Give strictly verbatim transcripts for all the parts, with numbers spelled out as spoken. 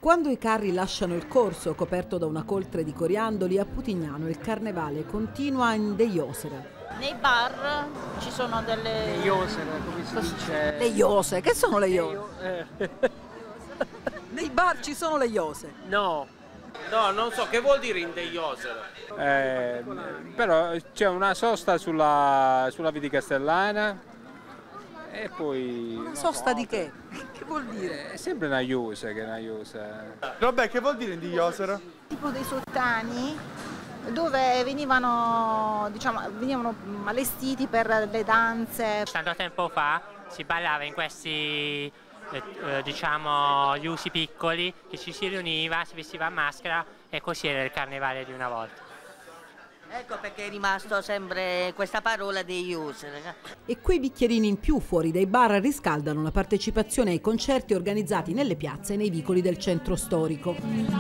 Quando i carri lasciano il corso, coperto da una coltre di coriandoli, a Putignano il carnevale continua in De Josera. Nei bar ci sono delle... Le Josera, come si dice? Le iose, che sono le iose? Eh. Nei bar ci sono le iose. No. No, non so che vuol dire in De Josera. Eh, però c'è una sosta sulla, sulla via di Castellana e poi... Una sosta di che? Che vuol dire? È sempre una iose che è una iose. Vabbè, che vuol dire in Di Josera? tipo dei sottani dove venivano, diciamo, venivano allestiti per le danze. Tanto tempo fa si ballava in questi eh, diciamo gli usi piccoli, che ci si riuniva, si vestiva a maschera e così era il carnevale di una volta. Ecco perché è rimasto sempre questa parola dei user. E quei bicchierini in più fuori dai bar riscaldano la partecipazione ai concerti organizzati nelle piazze e nei vicoli del centro storico.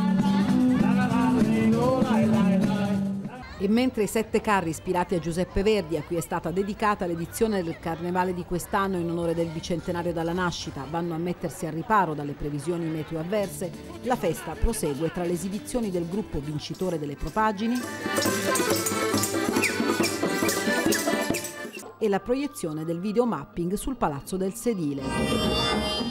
E mentre i sette carri ispirati a Giuseppe Verdi, a cui è stata dedicata l'edizione del carnevale di quest'anno in onore del bicentenario dalla nascita, vanno a mettersi al riparo dalle previsioni meteo avverse, la festa prosegue tra le esibizioni del gruppo vincitore delle propaggini e la proiezione del videomapping sul Palazzo del Sedile.